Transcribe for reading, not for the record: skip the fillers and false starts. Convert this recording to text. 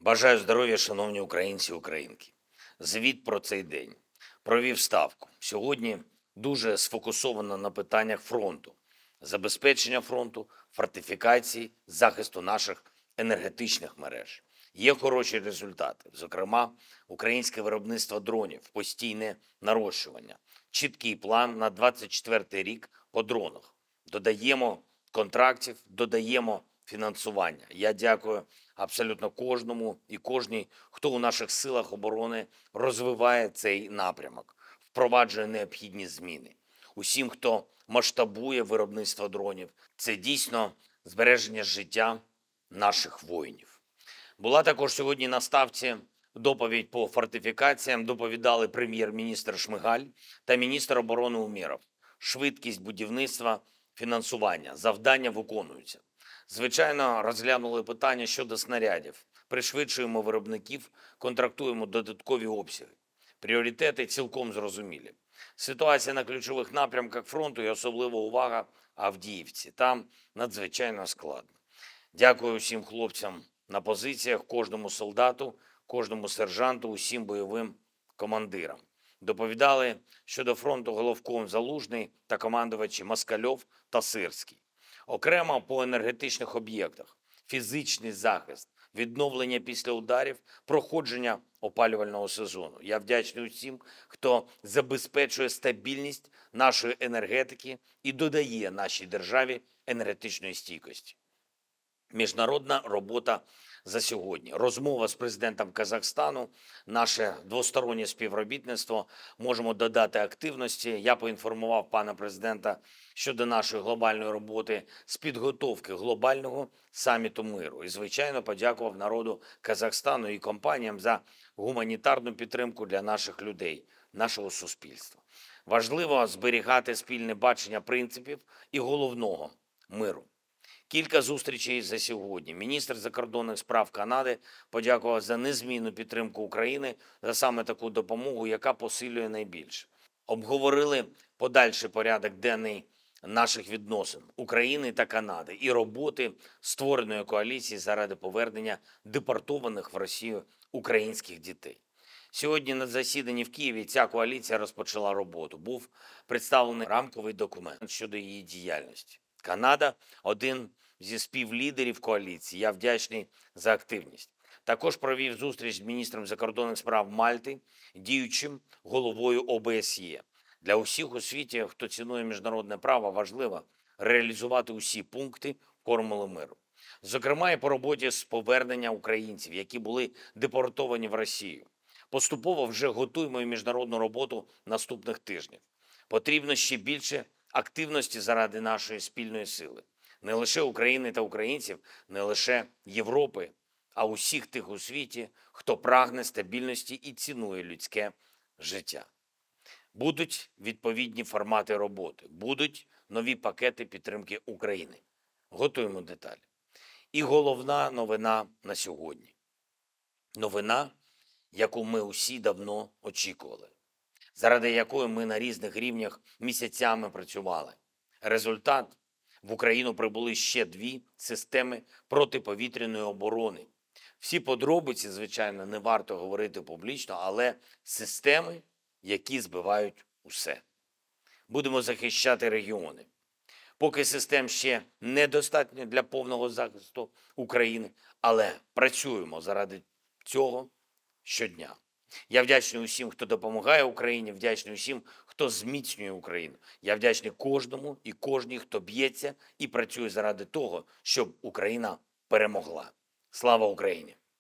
Бажаю здоров'я, шановні українці і українки. Звіт про цей день. Провів ставку. Сьогодні дуже сфокусовано на питаннях фронту, забезпечення фронту, фортифікації, захисту наших енергетичних мереж. Є хороші результати. Зокрема, українське виробництво дронів, постійне нарощування, чіткий план на 24-й рік по дронах. Додаємо контрактів, додаємо фінансування. Я дякую абсолютно кожному і кожній, хто у наших силах оборони розвиває цей напрямок, впроваджує необхідні зміни. Усім, хто масштабує виробництво дронів, це дійсно збереження життя наших воїнів. Була також сьогодні на ставці доповідь по фортифікаціям. Доповідали прем'єр-міністр Шмигаль та міністр оборони Умєров. Швидкість будівництва, фінансування, завдання виконуються. Звичайно, розглянули питання щодо снарядів. Пришвидшуємо виробників, контрактуємо додаткові обсяги. Пріоритети цілком зрозумілі. Ситуація на ключових напрямках фронту і особлива увага Авдіївці. Там надзвичайно складно. Дякую всім хлопцям на позиціях, кожному солдату, кожному сержанту, усім бойовим командирам. Доповідали щодо фронту головком Залужний та командувачі Москальов та Сирський. Окремо по енергетичних об'єктах, фізичний захист, відновлення після ударів, проходження опалювального сезону. Я вдячний усім, хто забезпечує стабільність нашої енергетики і додає нашій державі енергетичної стійкості. Міжнародна робота за сьогодні. Розмова з президентом Казахстану, наше двостороннє співробітництво. Можемо додати активності. Я поінформував пана президента щодо нашої глобальної роботи з підготовки глобального саміту миру. І, звичайно, подякував народу Казахстану і компаніям за гуманітарну підтримку для наших людей, нашого суспільства. Важливо зберігати спільне бачення принципів і головного – миру. Кілька зустрічей за сьогодні. Міністр закордонних справ Канади подякував за незмінну підтримку України, за саме таку допомогу, яка посилює найбільше. Обговорили подальший порядок денний наших відносин України та Канади і роботи створеної коаліції заради повернення депортованих в Росію українських дітей. Сьогодні на засіданні в Києві ця коаліція розпочала роботу. Був представлений рамковий документ щодо її діяльності. Канада – один зі співлідерів коаліції. Я вдячний за активність. Також провів зустріч з міністром закордонних справ Мальти, діючим головою ОБСЄ. Для усіх у світі, хто цінує міжнародне право, важливо реалізувати усі пункти формули миру. Зокрема, і по роботі з повернення українців, які були депортовані в Росію. Поступово вже готуємо і міжнародну роботу наступних тижнів. Потрібно ще більше активності заради нашої спільної сили. Не лише України та українців, не лише Європи, а усіх тих у світі, хто прагне стабільності і цінує людське життя. Будуть відповідні формати роботи, будуть нові пакети підтримки України. Готуємо деталі. І головна новина на сьогодні. Новина, яку ми усі давно очікували. Заради якої ми на різних рівнях місяцями працювали. Результат – в Україну прибули ще 2 системи протиповітряної оборони. Всі подробиці, звичайно, не варто говорити публічно, але системи, які збивають усе. Будемо захищати регіони. Поки систем ще недостатньо для повного захисту України, але працюємо заради цього щодня. Я вдячний усім, хто допомагає Україні, вдячний усім, хто зміцнює Україну. Я вдячний кожному і кожній, хто б'ється і працює заради того, щоб Україна перемогла. Слава Україні!